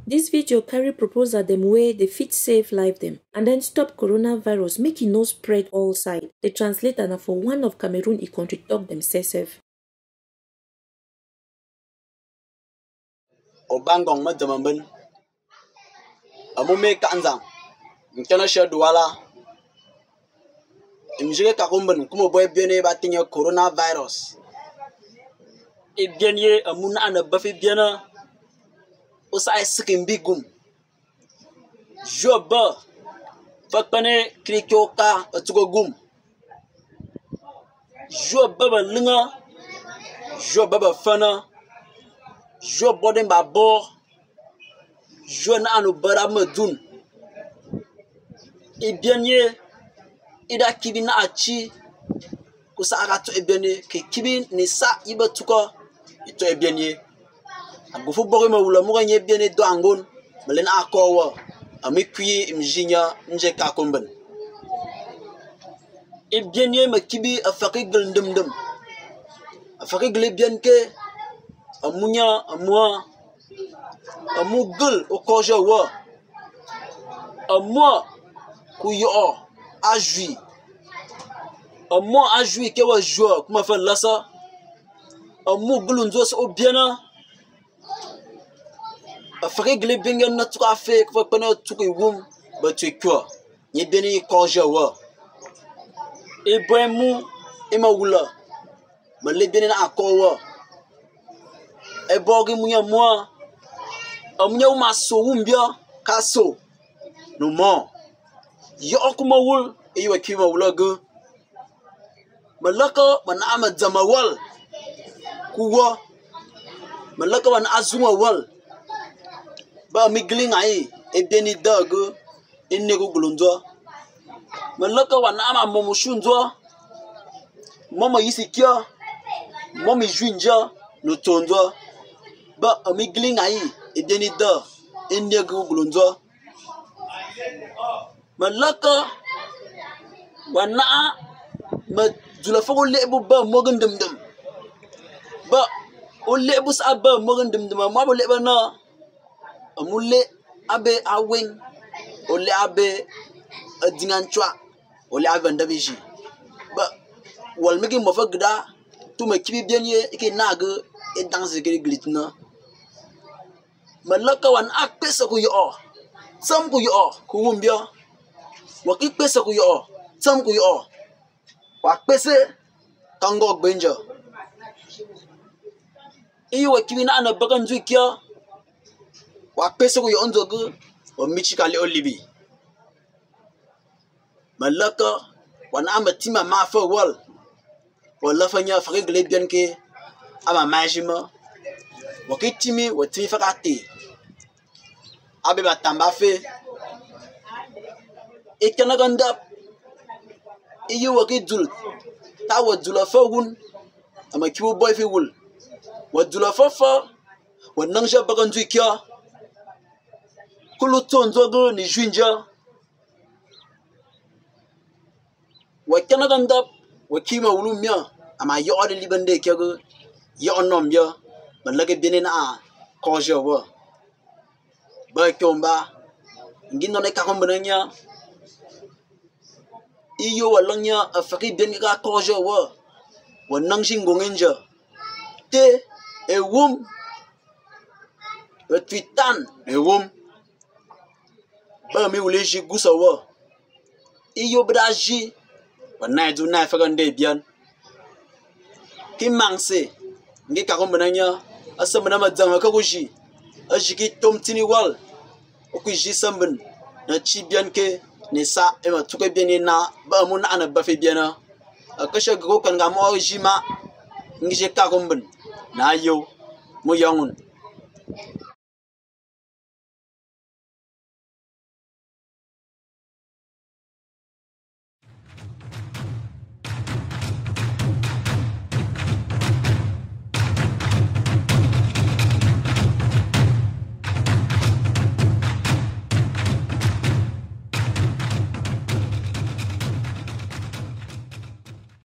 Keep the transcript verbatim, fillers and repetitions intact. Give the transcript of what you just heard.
This video carry proposal them way they fit save life them and then stop coronavirus make it no spread all side. The translator na for one of Cameroon e country talk themselves. Obangong ma demamben. Amu me kanzang. Nkena she douala. Imjige kakumben kumo boy biene ba tinye coronavirus. E bienye amuna ana bafi biena. Osa ay sikin bigum. Joba. Fakane krikyoka atugo gum. Joba ba linga. Joba ba fana. Jo boden ba bo. Jo na anu bara medun. E bienye ida kibi na achi kusa agato e bienye ke kibi ni sa iba tuko ito e bienye agufu bogi ma wula mo nye bienye do angon melen akowa ami kwi mjinya nje ka komben e bienye ma kibi afaki gildum dum afaki gle bien ke amunya amwa amugul okoja wa amwa kuyo ajui amwa ajui ke wa jo kuma fa lasa amugul nzo so biena afaki gle bingen na tuka fe ko pena tuki wum ba tu kwa ni beni koja wa e boemu e ma wula ma le beni na akowa e bogi munya mo amunya uma so wumbia kaso no mo yo kuma wul e yo kima wula go malaka bana ama zamawal kuwa malaka bana azuma wal ba migling ai e beni dago inne go glunzo malaka bana ama momushunzo mama yisikia mama junja no tonzo ba amigling ai e beni da inne go glunzo malaka wana ma julafa ko lebu ba mogan dum dum ba o lebu sa ba mogan dum dum ma bo leba na amulle abe awen o le abe adinganchwa o le abe ndabishi ba wal migi mo fagda tu ma kibi bienye ike naga e danse gele glitna malaka wan akpesa ko yo sam ko yo ko wumbia waki pesa ku yo sam ku yo wa pese kango gbenja iyo wakibi na ana bagan zuikia wa pese ku yo onzogu o michika le olibi malaka wana ama tima ma fa wal wala fanya fa regle bien ke ama majima wakitimi watimi fakati abe batamba fe e kana ganda iyo waki dul ta wadula fa wun ama kibo boy fi wul wadula fa fa wannan ja bagan zuikia kulu tonzo go ni junja wa kana ganda wakima wulumya ama yo ode libande kego yo onomya malage benena a koja wa ba kyomba ngino ne ka kombenanya iyo walanya afaki ben ka koja wa wannan shingongenja te e wum e twitan e wum ba mi wuleji gusa wa iyo braji wannan du na fagan de bian ki mangse ngi ka kombenanya asamana madzanga ka kuji ajiki tomtini wal okuji sambin na chibian ke ni sa ema tuke bieni na ba mun ana bafe biena akasha go kan ga mo jima ngi je ka gombin na yo mo yangun